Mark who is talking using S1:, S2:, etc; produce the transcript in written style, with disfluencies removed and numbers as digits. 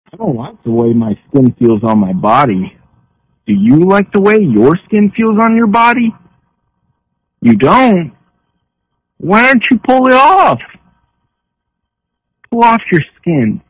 S1: I don't like the way my skin feels on my body. Do you like the way your skin feels on your body? You don't? Why don't you pull it off? Pull off your skin.